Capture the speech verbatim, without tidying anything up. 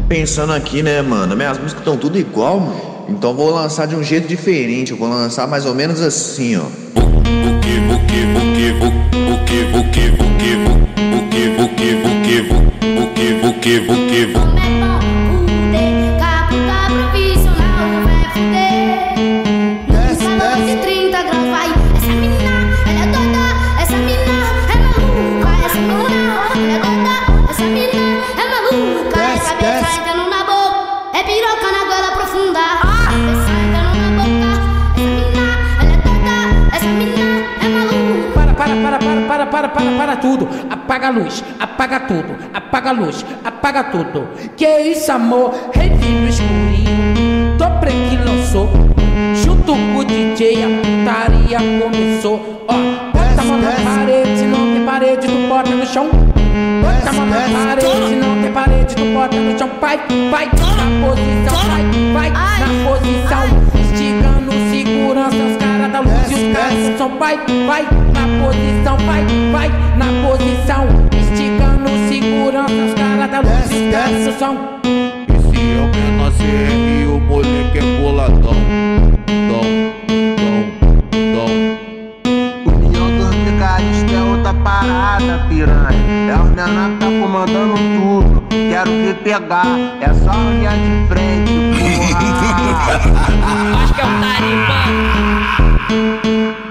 Pensando aqui, né, mano? Minhas músicas estão tudo igual, mano. Então vou lançar de um jeito diferente. Eu vou lançar mais ou menos assim, ó. O que, o que, o que, o que, o que, o que, o que, o que, o que, o que, o que, o que, o que. Para, para, para, para tudo, apaga a luz, apaga tudo, apaga a luz, apaga tudo. Que isso, amor? Revi no escurinho, Dobre que lançou, junto com o D J a putaria começou. Ó, bota a mão na parede, se não tem parede, tu bota no chão. Bota a mão na parede, se não tem parede, tu bota no chão. Vai, vai, na posição, vai, vai, na posição. Esticando segurança, os caras da luz e os caras do som. Vai, vai, na posição, vai, vai, na posição. Esticando segurança, os caras da luz e os caras do som. Esse é o menor C R e o moleque é boladão. Dom, dom, dom. União dos vigaristas é outra parada, piranha. É os menor que tá comandando tudo. Quero ver pegar, é só olhar de frente, porra. Acho que é o Taribã.